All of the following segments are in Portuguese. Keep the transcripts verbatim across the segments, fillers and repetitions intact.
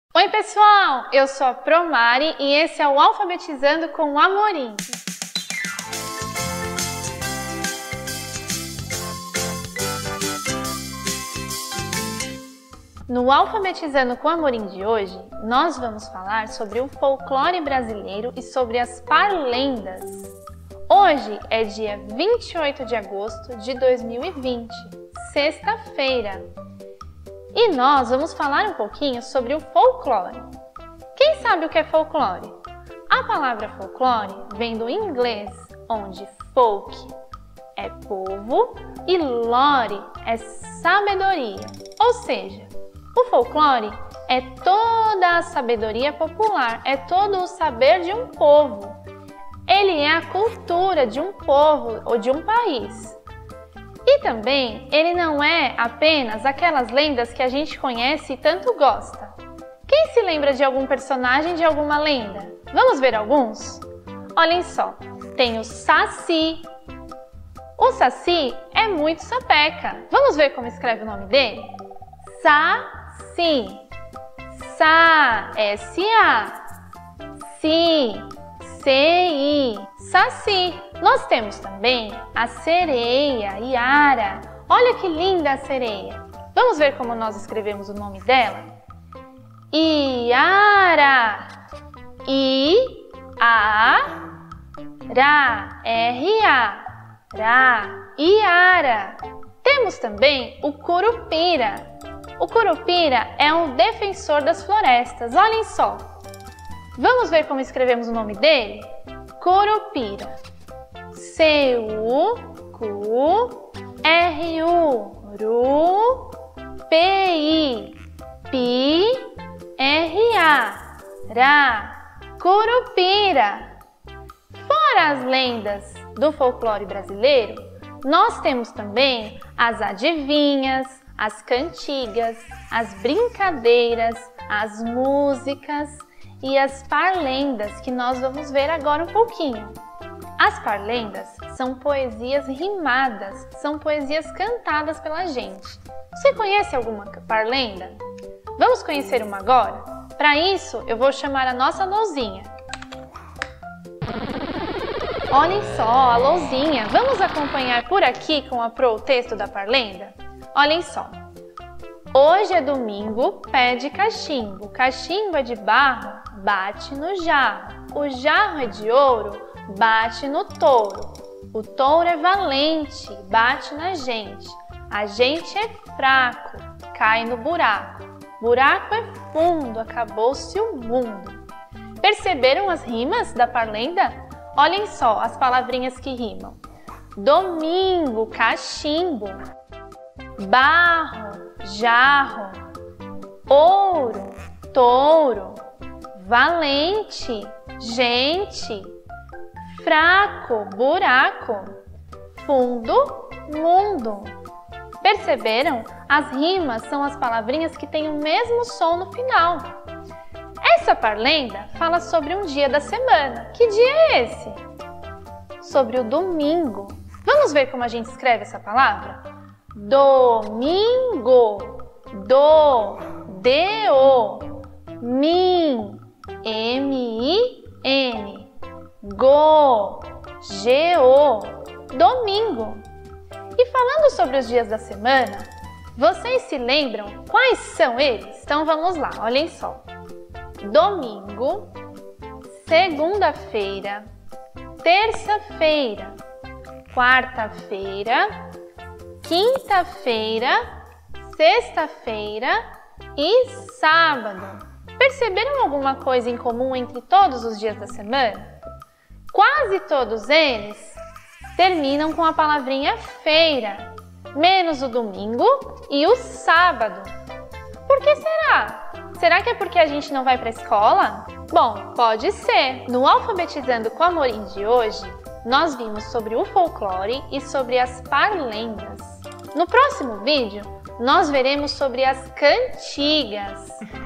Oi pessoal, eu sou a Promari e esse é o Alfabetizando com o Amorim. No Alfabetizando com o Amorim de hoje, nós vamos falar sobre o folclore brasileiro e sobre as parlendas. Hoje é dia vinte e oito de agosto de dois mil e vinte, sexta-feira. E nós vamos falar um pouquinho sobre o folclore. Quem sabe o que é folclore? A palavra folclore vem do inglês, onde folk é povo e lore é sabedoria. Ou seja, o folclore é toda a sabedoria popular, é todo o saber de um povo. Ele é a cultura de um povo ou de um país. E também, ele não é apenas aquelas lendas que a gente conhece e tanto gosta. Quem se lembra de algum personagem de alguma lenda? Vamos ver alguns? Olhem só, tem o Saci. O Saci é muito sapeca. Vamos ver como escreve o nome dele? Saci. Sa, S A. Si, C I. Saci. Nós temos também a sereia, Iara. Olha que linda a sereia. Vamos ver como nós escrevemos o nome dela? Iara. I, A, Ra, R, A. Ra, Iara. Temos também o Curupira. O Curupira é um defensor das florestas. Olhem só. Vamos ver como escrevemos o nome dele? Curupira. C U Q R U Ru P I Pi R A Ra Curupira. Fora as lendas do folclore brasileiro, nós temos também as adivinhas, as cantigas, as brincadeiras, as músicas e as parlendas que nós vamos ver agora um pouquinho. As parlendas são poesias rimadas, são poesias cantadas pela gente. Você conhece alguma parlenda? Vamos conhecer uma agora? Para isso, eu vou chamar a nossa Louzinha. Olhem só, a Louzinha. Vamos acompanhar por aqui com a Pro o texto da parlenda? Olhem só. Hoje é domingo, pede cachimbo. Cachimbo é de barro, bate no jarro. O jarro é de ouro, bate no touro. O touro é valente, bate na gente. A gente é fraco, cai no buraco. Buraco é fundo, acabou-se o mundo. Perceberam as rimas da parlenda? Olhem só as palavrinhas que rimam. Domingo, cachimbo. Barro, jarro. Ouro, touro. Valente, gente. Fraco, buraco. Fundo, mundo. Perceberam? As rimas são as palavrinhas que têm o mesmo som no final. Essa parlenda fala sobre um dia da semana. Que dia é esse? Sobre o domingo. Vamos ver como a gente escreve essa palavra? Domingo. Do, D, O. Min, M, I, N. Go, G, O. Domingo. E falando sobre os dias da semana, vocês se lembram quais são eles? Então vamos lá, olhem só. Domingo, segunda-feira, terça-feira, quarta-feira, quinta-feira, sexta-feira e sábado. Perceberam alguma coisa em comum entre todos os dias da semana? Quase todos eles terminam com a palavrinha feira, menos o domingo e o sábado. Por que será? Será que é porque a gente não vai para a escola? Bom, pode ser. No Alfabetizando com o Amorim de hoje, nós vimos sobre o folclore e sobre as parlendas. No próximo vídeo, nós veremos sobre as cantigas.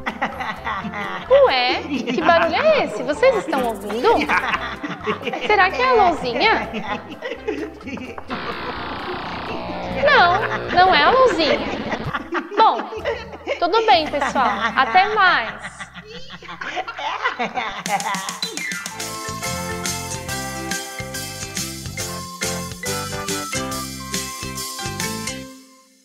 Ué, que barulho é esse? Vocês estão ouvindo? Será que é a Louzinha? Não, não é a Louzinha. Bom, tudo bem, pessoal. Até mais.